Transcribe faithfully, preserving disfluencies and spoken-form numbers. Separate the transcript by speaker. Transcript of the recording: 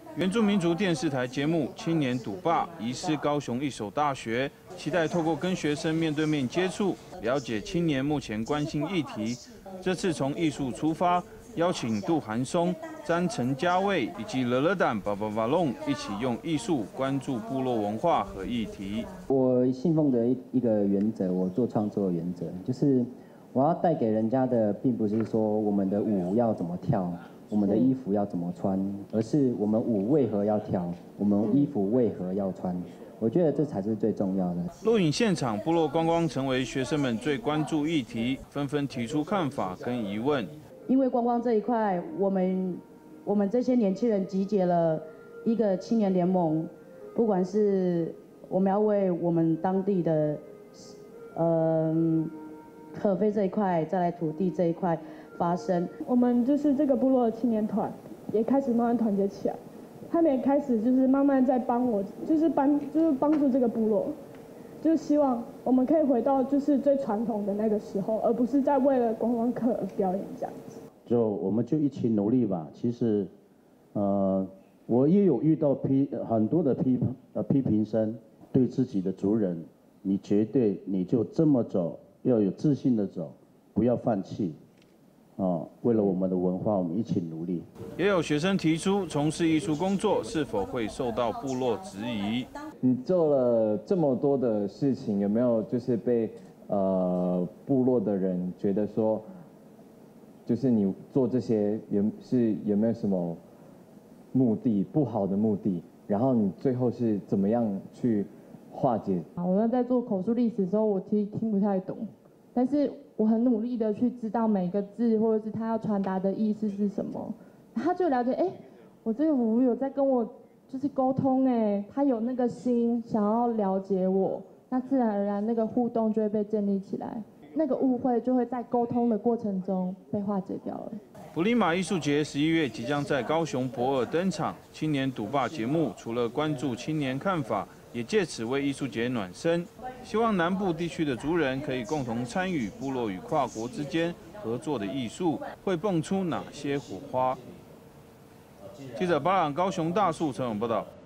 Speaker 1: 原住民族电视台节目《青年赌霸》移师高雄一所大学，期待透过跟学生面对面接触，了解青年目前关心议题。这次从艺术出发，邀请杜寒松、詹陈家卫以及勒勒胆巴巴巴隆一起用艺术关注部落文化和议题。
Speaker 2: 我信奉的一一个原则，我做创作的原则就是。 我要带给人家的，并不是说我们的舞要怎么跳，我们的衣服要怎么穿，而是我们舞为何要跳，我们衣服为何要穿。我觉得这才是最重要的。
Speaker 1: 录影现场，部落观光成为学生们最关注议题，纷纷提出看法跟疑问。
Speaker 3: 因为观光这一块，我们我们这些年轻人集结了一个青年联盟，不管是我们要为我们当地的，嗯、呃。 可非这一块，再来土地这一块发生，
Speaker 4: 我们就是这个部落的青年团也开始慢慢团结起来，他们也开始就是慢慢在帮我，就是帮就是帮助这个部落，就是希望我们可以回到就是最传统的那个时候，而不是在为了观光客而表演这样子。
Speaker 5: 就我们就一起努力吧。其实，呃，我也有遇到批很多的批呃批评声，对自己的族人，你绝对你就这么走。 要有自信的走，不要放弃，哦，为了我们的文化，我们一起努力。
Speaker 1: 也有学生提出，从事艺术工作是否会受到部落质疑？
Speaker 6: 你做了这么多的事情，有没有就是被呃部落的人觉得说，就是你做这些有是有没有什么目的不好的目的？然后你最后是怎么样去？ 化解。
Speaker 7: 我在做口述历史的时候，我其实听不太懂，但是我很努力的去知道每个字或者是他要传达的意思是什么，他就了解，哎，我这个舞有在跟我就是沟通，哎，他有那个心想要了解我，那自然而然那个互动就会被建立起来，那个误会就会在沟通的过程中被化解掉了。
Speaker 1: 布里马艺术节十一月即将在高雄博尔登场，青年赌霸节目除了关注青年看法。 也借此为艺术节暖身，希望南部地区的族人可以共同参与部落与跨国之间合作的艺术，会蹦出哪些火花？记者巴朗高雄大树陈永报道。